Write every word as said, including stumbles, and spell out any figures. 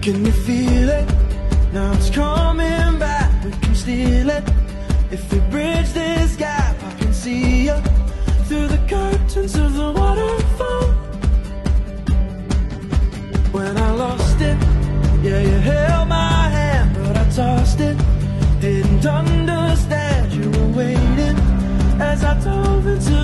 Can you feel it? Now it's coming back, we can steal it. If we bridge this gap, I can see you through the curtains of the waterfall. When I lost it, yeah, you held my hand, but I tossed it. Didn't understand you were waiting as I dove into